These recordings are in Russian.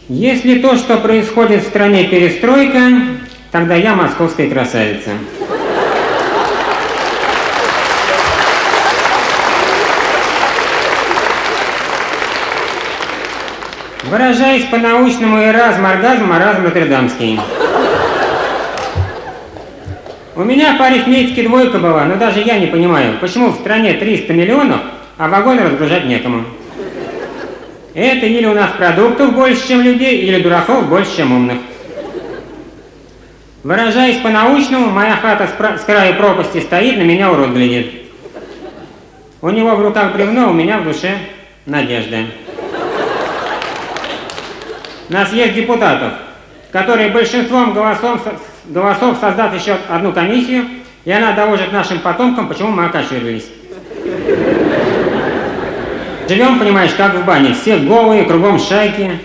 Если то, что происходит в стране, перестройка, тогда я московская красавица. Выражаясь по-научному, эразм, оргазм, маразм нотр-дамский. У меня по арифметике двойка была, но даже я не понимаю, почему в стране 300 миллионов, а вагоны разгружать некому. Это или у нас продуктов больше, чем людей, или дураков больше, чем умных. Выражаясь по-научному, моя хата с краю пропасти стоит, на меня урод глядит. У него в руках бревно, у меня в душе надежда. На съезд депутатов, которые большинством голосов создат еще одну комиссию, и она доложит нашим потомкам, почему мы окочурились. Живем, понимаешь, как в бане, все голые, кругом шайки.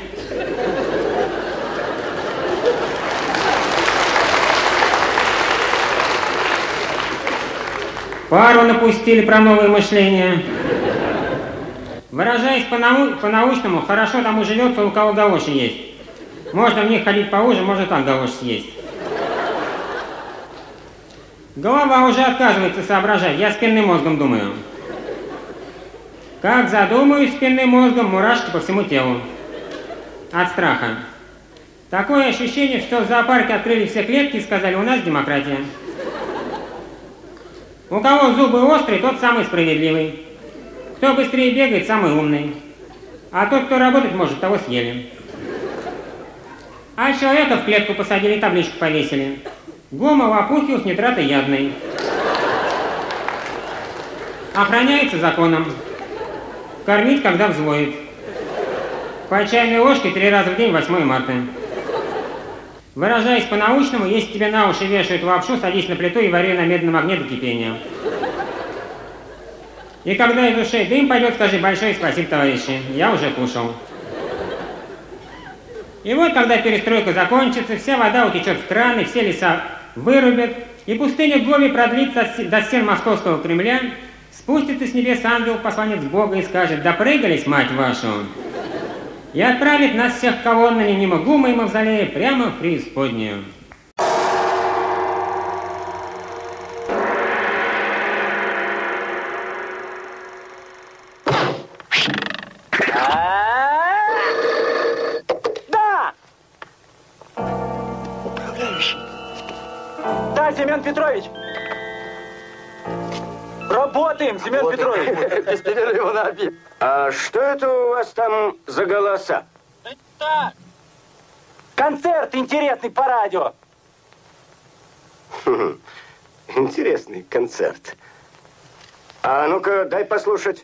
Пару напустили про новое мышление. Выражаясь по-научному, хорошо тому живется, у кого галоши есть. Можно в них ходить поуже, можно так галоши съесть. Голова уже отказывается соображать, я спинным мозгом думаю. Как задумаюсь спинным мозгом, мурашки по всему телу. От страха. Такое ощущение, что в зоопарке открыли все клетки и сказали, у нас демократия. У кого зубы острые, тот самый справедливый. Кто быстрее бегает, самый умный. А тот, кто работать может, того съели. А человека в клетку посадили, табличку повесили. Гомо лопухиус нитраты ядный. Охраняется законом. Кормить, когда взвоет. По чайной ложке 3 раза в день, 8 марта. Выражаясь по-научному, если тебе на уши вешают лапшу, садись на плиту и вари на медленном огне до кипения. И когда из ушей дым пойдет, скажи большое спасибо, товарищи, я уже кушал. И вот, когда перестройка закончится, вся вода утечет в краны, все леса вырубят, и пустыня в Гоби продлится до стен московского Кремля, спустится с небес ангел, посланец Бога, и скажет, допрыгались, мать вашу, и отправит нас всех колоннами мимо ГУМа и Мавзолея прямо в преисподнюю. Семен Петрович! Работаем, Семен Петрович! Без перерыва на обед. А что это у вас там за голоса? Это концерт интересный по радио. Интересный концерт. А ну-ка, дай послушать.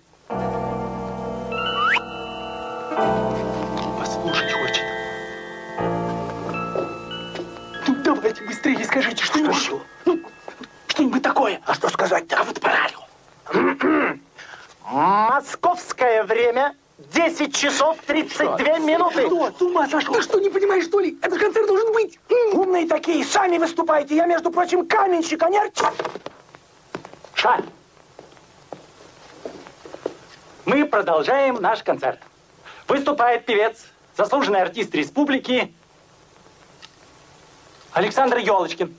Послушать хочет. Ну, давайте быстрее скажите что-нибудь. Ну, что-нибудь такое. А что сказать-то? А вот по радио. Московское время 10 часов 32 минуты. Что, с ума сошел? Ты что, не понимаешь, что ли? Этот концерт должен быть. Умные такие, сами выступаете. Я, между прочим, каменщик, а не артист. Ша. Мы продолжаем наш концерт. Выступает певец, заслуженный артист республики Александр Елочкин.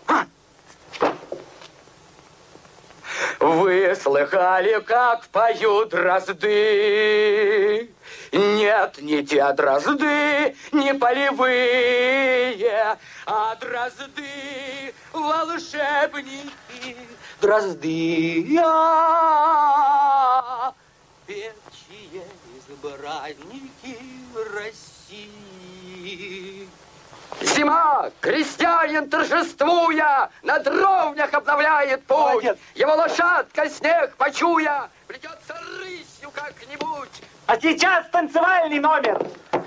Вы слыхали, как поют дрозды? Нет, не те дрозды, не полевые, а дрозды волшебники, дрозды певчие избранники России. Зима, крестьянин, торжествуя, на дровнях обновляет путь. Молодец. Его лошадка, снег почуя, придется рысью как-нибудь. А сейчас танцевальный номер.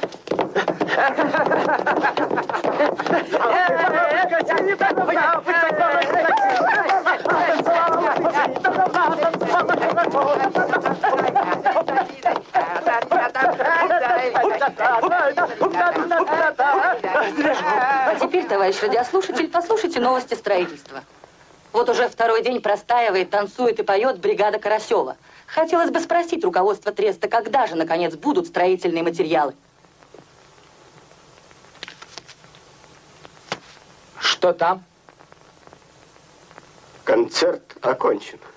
А теперь, товарищ радиослушатель, послушайте новости строительства. Вот уже второй день простаивает, танцует и поет бригада Карасева. Хотелось бы спросить руководство Треста, когда же, наконец, будут строительные материалы? Что там? Концерт окончен.